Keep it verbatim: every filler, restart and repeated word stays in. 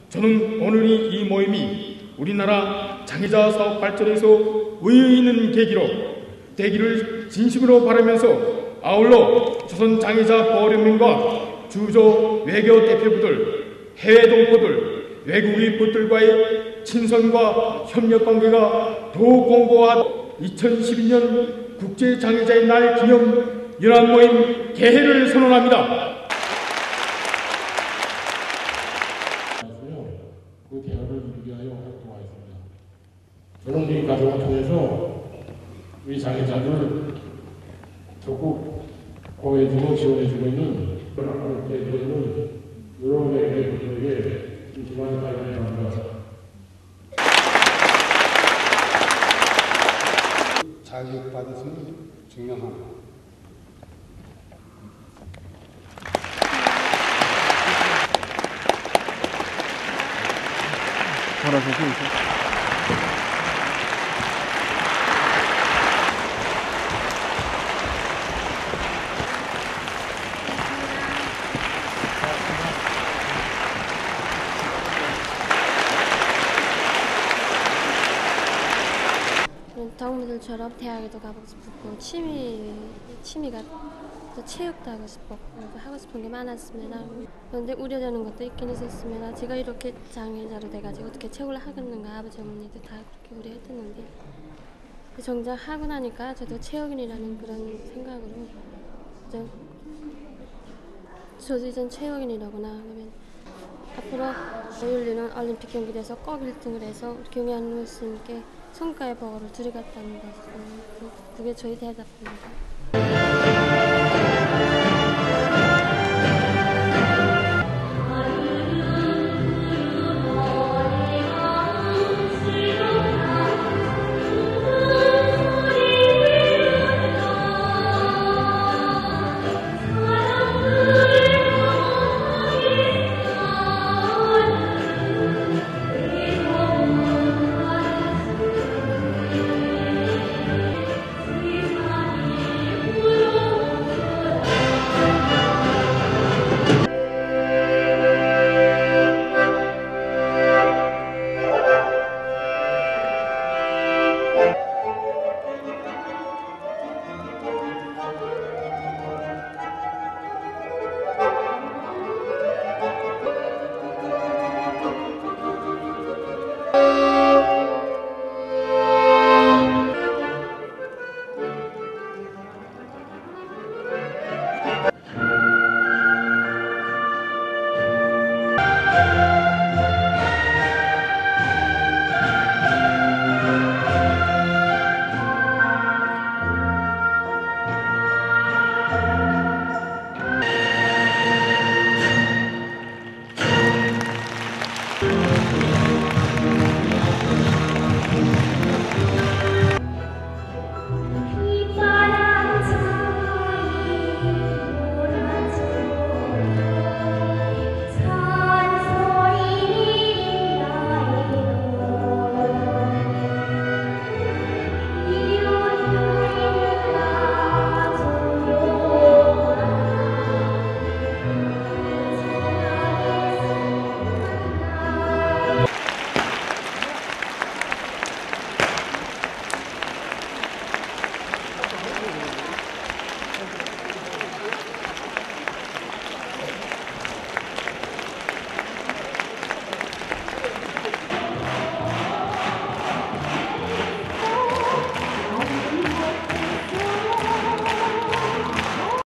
저는 오늘이 이 모임이 우리나라 장애자 사업 발전에서 의의 있는 계기로 되기를 진심으로 바라면서 아울러 조선 장애자 보호연맹과 주조 외교 대표부들, 해외 동포들, 외국인 분들과의 친선과 협력 관계가 더욱 공고한 이천십이 년 국제장애자의 날 기념 연합모임 개회를 선언합니다. 그 개헌을 위하여 활동하였습니다. 저는 이 과정을 통해서 우리 장애자들을 적극 보호해주고 지원해주고 있는 있는 여러분에게 분들에게 진심한 감사를 합니다. 자격받았음을 증명합니다. 돌아서고 있어. 덕무들처럼 대학에도 가보고 싶었고 취미, 취미가 또 체육도 하고 싶었고 하고 싶은 게 많았습니다. 그런데 우려되는 것도 있긴 있었습니다. 제가 이렇게 장애자로 돼가지고 어떻게 체육을 하겠는가 아버지 어머니도 다 그렇게 우려했었는데 정작 하고 나니까 저도 체육인이라는 그런 생각으로 이제 저도 이젠 체육인이라구나 그러면 앞으로 열리는 올림픽 경기에서 꼭 일 등을 해서 경의하는 스님께 손가의 보고를 드리겠다는 것은 그게 저희 대답입니다. Thank you.